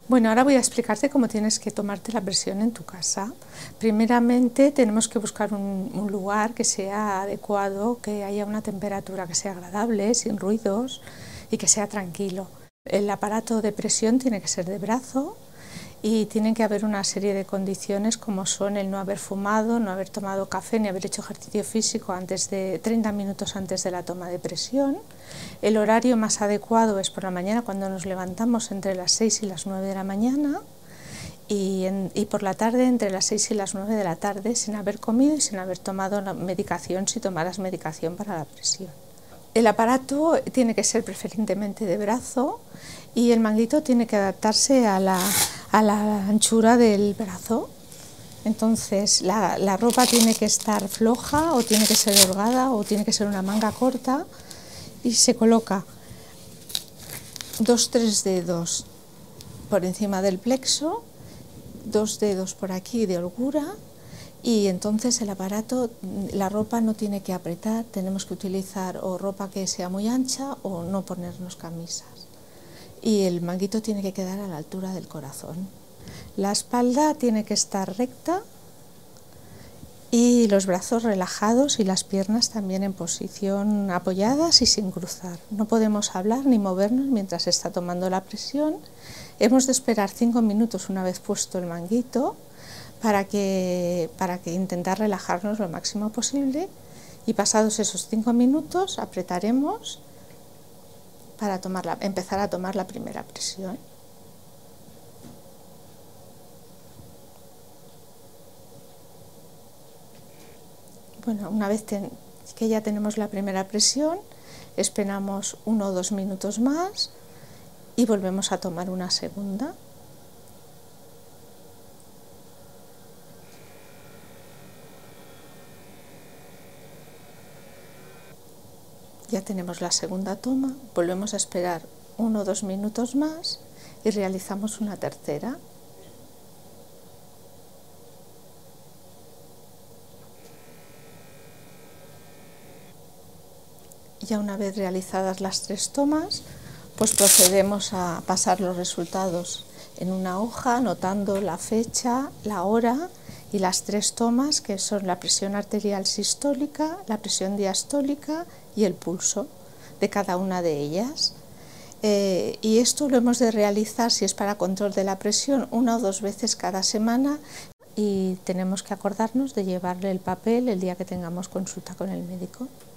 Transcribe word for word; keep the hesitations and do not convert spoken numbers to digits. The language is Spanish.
Bueno, ahora voy a explicarte cómo tienes que tomarte la presión en tu casa. Primeramente tenemos que buscar un, un lugar que sea adecuado, que haya una temperatura que sea agradable, sin ruidos y que sea tranquilo. El aparato de presión tiene que ser de brazo y tiene que haber una serie de condiciones como son el no haber fumado, no haber tomado café ni haber hecho ejercicio físico antes de treinta minutos antes de la toma de presión. El horario más adecuado es por la mañana, cuando nos levantamos entre las seis y las nueve de la mañana, y, en, y por la tarde entre las seis y las nueve de la tarde, sin haber comido y sin haber tomado la medicación, si tomaras medicación para la presión. El aparato tiene que ser preferentemente de brazo y el manguito tiene que adaptarse a la, a la anchura del brazo. Entonces la, la ropa tiene que estar floja o tiene que ser holgada o tiene que ser una manga corta, y se coloca dos, tres dedos por encima del plexo, dos dedos por aquí de holgura, y entonces el aparato, la ropa no tiene que apretar, tenemos que utilizar o ropa que sea muy ancha o no ponernos camisas. Y el manguito tiene que quedar a la altura del corazón. La espalda tiene que estar recta y los brazos relajados y las piernas también en posición apoyadas y sin cruzar. No podemos hablar ni movernos mientras se está tomando la presión. Hemos de esperar cinco minutos una vez puesto el manguito para que, para que intentar relajarnos lo máximo posible, y pasados esos cinco minutos apretaremos para tomar la, empezar a tomar la primera presión. Bueno, una vez ten, que ya tenemos la primera presión, esperamos uno o dos minutos más y volvemos a tomar una segunda. Ya tenemos la segunda toma, volvemos a esperar uno o dos minutos más y realizamos una tercera. Ya una vez realizadas las tres tomas, pues procedemos a pasar los resultados en una hoja, anotando la fecha, la hora y las tres tomas, que son la presión arterial sistólica, la presión diastólica y el pulso de cada una de ellas. Eh, y esto lo hemos de realizar, si es para control de la presión, una o dos veces cada semana, y tenemos que acordarnos de llevarle el papel el día que tengamos consulta con el médico.